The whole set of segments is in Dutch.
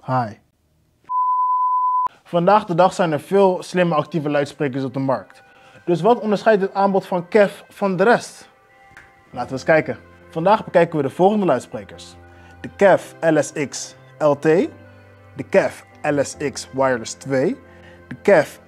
Hi. Vandaag de dag zijn er veel slimme actieve luidsprekers op de markt. Dus wat onderscheidt het aanbod van KEF van de rest? Laten we eens kijken. Vandaag bekijken we de volgende luidsprekers. De KEF LSX LT, de KEF LSX Wireless 2, de KEF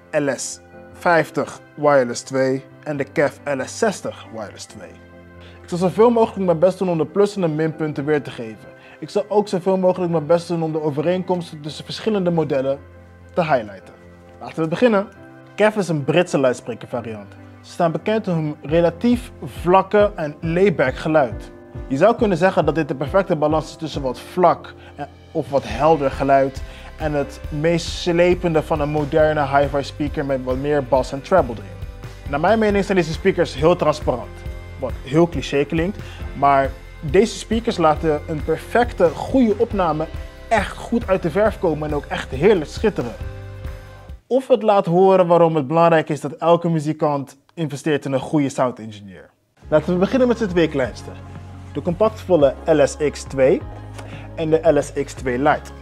LS50 Wireless 2 en de KEF LS60 Wireless 2. Ik zal zoveel mogelijk mijn best doen om de plus- en de minpunten weer te geven. Ik zal ook zoveel mogelijk mijn best doen om de overeenkomsten tussen verschillende modellen te highlighten. Laten we beginnen. KEF is een Britse luidsprekervariant. Ze staan bekend om hun relatief vlakke en layback geluid. Je zou kunnen zeggen dat dit de perfecte balans is tussen wat vlak of wat helder geluid en het meest slepende van een moderne hi-fi speaker met wat meer bas en treble erin. Naar mijn mening zijn deze speakers heel transparant, wat heel cliché klinkt, maar deze speakers laten een perfecte, goede opname echt goed uit de verf komen en ook echt heerlijk schitteren. Of het laat horen waarom het belangrijk is dat elke muzikant investeert in een goede sound engineer. Laten we beginnen met de twee kleinste. De compactvolle LSX2 en de LSX2 Lite.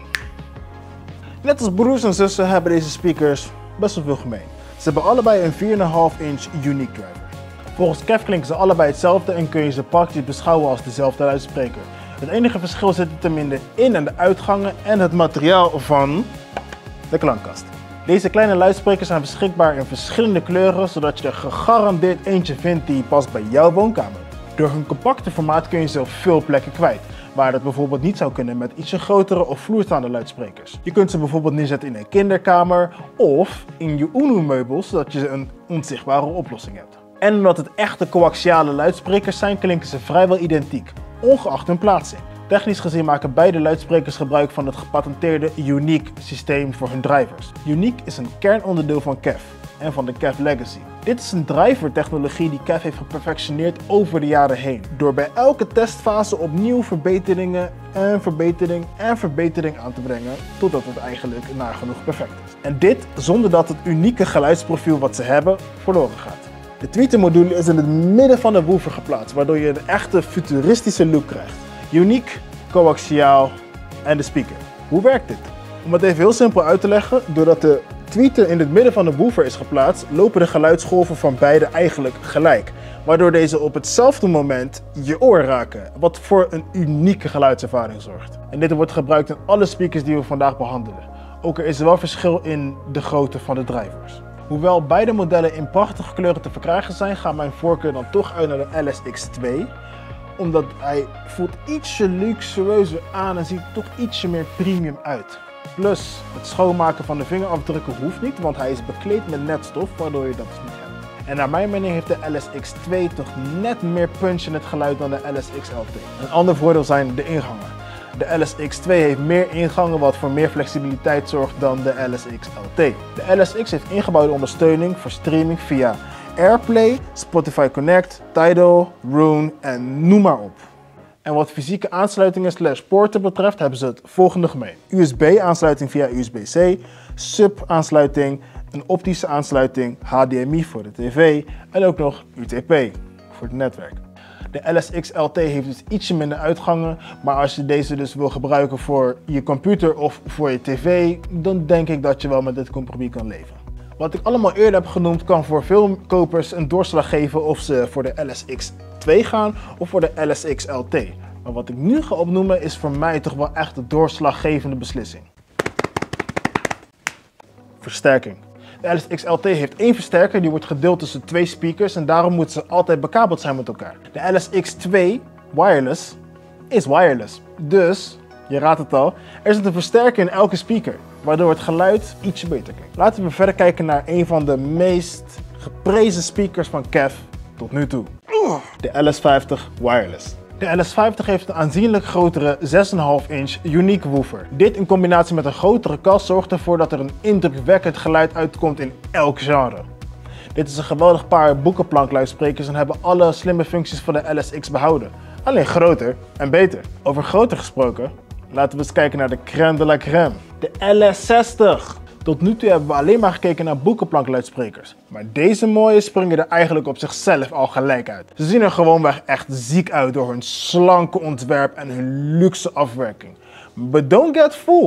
Net als broers en zussen hebben deze speakers best wel veel gemeen. Ze hebben allebei een 4,5 inch unique driver. Volgens KEF klinken ze allebei hetzelfde en kun je ze praktisch beschouwen als dezelfde luidspreker. Het enige verschil zit er in de in- en de uitgangen en het materiaal van de klankkast. Deze kleine luidsprekers zijn beschikbaar in verschillende kleuren, zodat je er gegarandeerd eentje vindt die past bij jouw woonkamer. Door hun compacte formaat kun je ze op veel plekken kwijt, waar dat bijvoorbeeld niet zou kunnen met ietsje grotere of vloerstaande luidsprekers. Je kunt ze bijvoorbeeld neerzetten in een kinderkamer of in je UNO-meubels, zodat je een onzichtbare oplossing hebt. En omdat het echte coaxiale luidsprekers zijn, klinken ze vrijwel identiek, ongeacht hun plaatsing. Technisch gezien maken beide luidsprekers gebruik van het gepatenteerde Unique systeem voor hun drivers. Unique is een kernonderdeel van KEF en van de KEF Legacy. Dit is een driver-technologie die KEF heeft geperfectioneerd over de jaren heen, door bij elke testfase opnieuw verbeteringen aan te brengen, totdat het eigenlijk nagenoeg perfect is. En dit zonder dat het unieke geluidsprofiel wat ze hebben verloren gaat. De tweetermodule is in het midden van de woofer geplaatst, waardoor je een echte futuristische look krijgt. Uniek, coaxiaal en de speaker. Hoe werkt dit? Om het even heel simpel uit te leggen, doordat de tweeter in het midden van de woofer is geplaatst, lopen de geluidsgolven van beide eigenlijk gelijk. Waardoor deze op hetzelfde moment je oor raken, wat voor een unieke geluidservaring zorgt. En dit wordt gebruikt in alle speakers die we vandaag behandelen. Ook er is wel verschil in de grootte van de drivers. Hoewel beide modellen in prachtige kleuren te verkrijgen zijn, gaat mijn voorkeur dan toch uit naar de LSX2. Omdat hij voelt ietsje luxueuzer aan en ziet toch ietsje meer premium uit. Plus, het schoonmaken van de vingerafdrukken hoeft niet, want hij is bekleed met netstof, waardoor je dat dus niet hebt. En naar mijn mening heeft de LSX2 toch net meer punch in het geluid dan de LSX-LT. Een ander voordeel zijn de ingangen. De LSX2 heeft meer ingangen wat voor meer flexibiliteit zorgt dan de LSX-LT. De LSX heeft ingebouwde ondersteuning voor streaming via AirPlay, Spotify Connect, Tidal, Roon en noem maar op. En wat fysieke aansluitingen / poorten betreft hebben ze het volgende gemeen. USB-aansluiting via USB-C, sub-aansluiting, een optische aansluiting, HDMI voor de tv en ook nog UTP voor het netwerk. De LSX-LT heeft dus ietsje minder uitgangen, maar als je deze dus wil gebruiken voor je computer of voor je tv, dan denk ik dat je wel met dit compromis kan leven. Wat ik allemaal eerder heb genoemd kan voor veel kopers een doorslag geven of ze voor de LSX2 gaan of voor de LSX-LT. Maar wat ik nu ga opnoemen is voor mij toch wel echt de doorslaggevende beslissing. Versterking. De LSX-LT heeft één versterker die wordt gedeeld tussen twee speakers en daarom moeten ze altijd bekabeld zijn met elkaar. De LSX2 wireless is wireless. Dus, je raadt het al, er zit een versterker in elke speaker, waardoor het geluid ietsje beter klinkt. Laten we verder kijken naar een van de meest geprezen speakers van KEF tot nu toe. De LS50 wireless. De LS50 heeft een aanzienlijk grotere 6,5 inch unique woofer. Dit in combinatie met een grotere kast zorgt ervoor dat er een indrukwekkend geluid uitkomt in elk genre. Dit is een geweldig paar boekenplankluidsprekers en hebben alle slimme functies van de LSX behouden. Alleen groter en beter. Over groter gesproken, laten we eens kijken naar de crème de la crème. De LS60. Tot nu toe hebben we alleen maar gekeken naar boekenplankluidsprekers. Maar deze mooie springen er eigenlijk op zichzelf al gelijk uit. Ze zien er gewoonweg echt ziek uit door hun slanke ontwerp en hun luxe afwerking. But don't get fooled.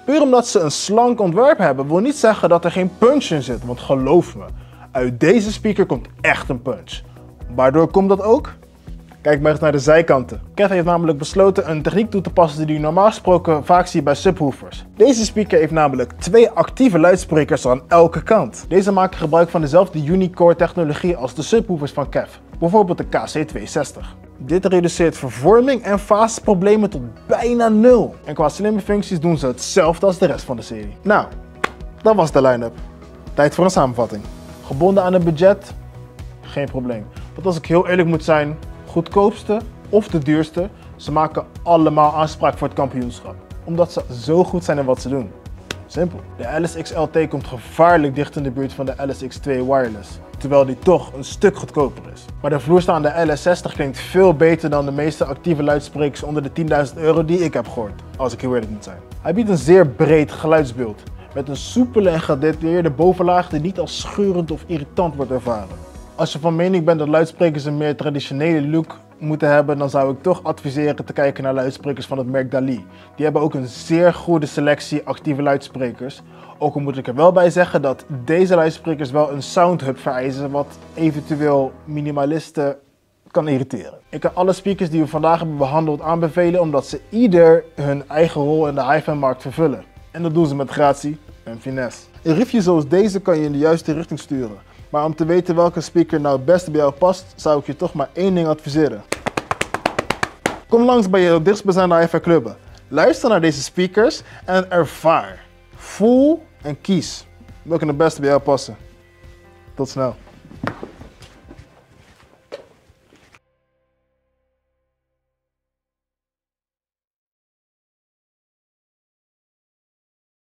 Puur omdat ze een slank ontwerp hebben, wil niet zeggen dat er geen punch in zit. Want geloof me, uit deze speaker komt echt een punch. Waardoor komt dat ook? Kijk maar eens naar de zijkanten. Kev heeft namelijk besloten een techniek toe te passen die je normaal gesproken vaak ziet bij subwoofers. Deze speaker heeft namelijk 2 actieve luidsprekers aan elke kant. Deze maken gebruik van dezelfde Unicore technologie als de subwoofers van Kev. Bijvoorbeeld de KC260. Dit reduceert vervorming en faseproblemen tot bijna 0. En qua slimme functies doen ze hetzelfde als de rest van de serie. Nou, dat was de line-up. Tijd voor een samenvatting. Gebonden aan het budget? Geen probleem. Want als ik heel eerlijk moet zijn, goedkoopste of de duurste, ze maken allemaal aanspraak voor het kampioenschap. Omdat ze zo goed zijn in wat ze doen. Simpel. De LSX LT komt gevaarlijk dicht in de buurt van de LSX2 Wireless, terwijl die toch een stuk goedkoper is. Maar de vloerstaande LS60 klinkt veel beter dan de meeste actieve luidsprekers onder de 10.000 euro die ik heb gehoord, als ik heel eerlijk moet zijn. Hij biedt een zeer breed geluidsbeeld, met een soepele en gedetailleerde bovenlaag die niet als schurend of irritant wordt ervaren. Als je van mening bent dat luidsprekers een meer traditionele look moeten hebben, dan zou ik toch adviseren te kijken naar luidsprekers van het merk Dali. Die hebben ook een zeer goede selectie actieve luidsprekers. Ook al moet ik er wel bij zeggen dat deze luidsprekers wel een soundhub vereisen, wat eventueel minimalisten kan irriteren. Ik kan alle speakers die we vandaag hebben behandeld aanbevelen, omdat ze ieder hun eigen rol in de hi-fi markt vervullen. En dat doen ze met gratie en finesse. Een review zoals deze kan je in de juiste richting sturen. Maar om te weten welke speaker nou het beste bij jou past, zou ik je toch maar één ding adviseren. Kom langs bij je dichtstbijzijnde hi-fi clubben. Luister naar deze speakers en ervaar. Voel en kies welke het beste bij jou passen. Tot snel.